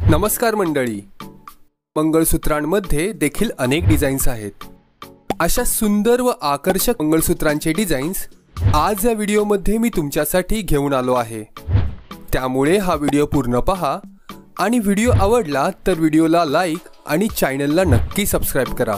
नमस्कार मंडळी, मंगळसूत्रांमध्ये देखील अनेक डिझाईन्स आहेत। अशा सुंदर व आकर्षक मंगळसूत्रांचे डिझाईन्स आज या व्हिडिओमध्ये मी तुमच्यासाठी घेऊन आलो आहे। त्यामुळे हा व्हिडिओ पूर्ण पहा आणि व्हिडिओ आवडला तर व्हिडिओला लाईक आणि चॅनलला नक्की सबस्क्राइब करा।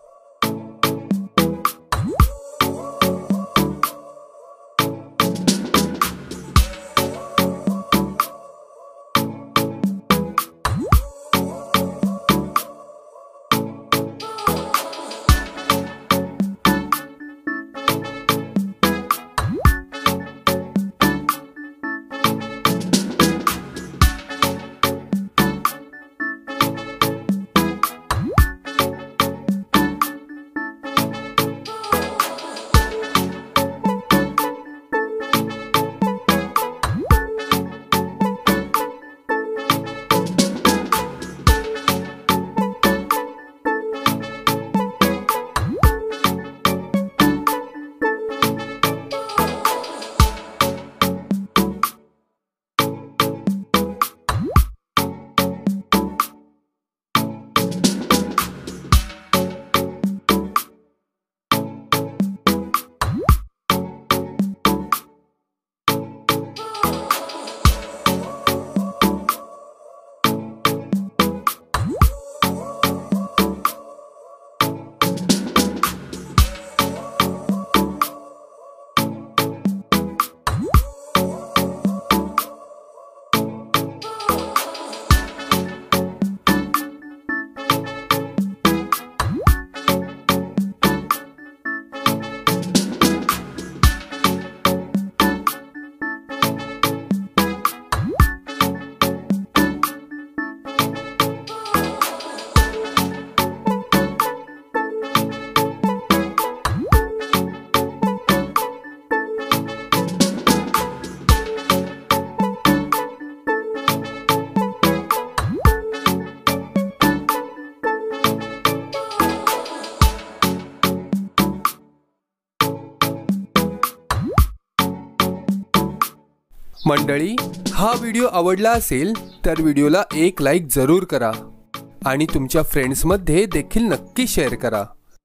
मंडळी, हा व्हिडिओ आवडला असेल तर व्हिडिओला एक लाईक जरूर करा आणि तुमच्या फ्रेंड्समध्ये देखील नक्की शेअर करा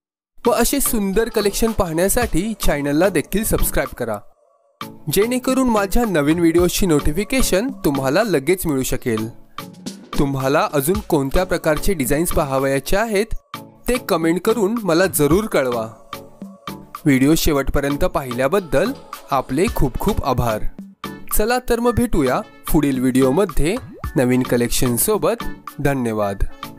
व असे सुंदर कलेक्शन पाहण्यासाठी चॅनलला देखील सबस्क्राइब करा, जेणेकरून माझ्या नवीन व्हिडिओची नोटिफिकेशन तुम्हाला लगेच मिळू शकेल। तुम्हाला अजून कोणत्या प्रकारचे डिझाईन्स पाहावयाचे आहेत ते कमेंट करून मला जरूर कळवा। व्हिडिओ शेवटपर्यंत पाहिल्याबद्दल आपले खूप खूप आभार। चला तर मग भेटूया पुढील व्हिडिओमध्ये नवीन कलेक्शन सोबत। धन्यवाद।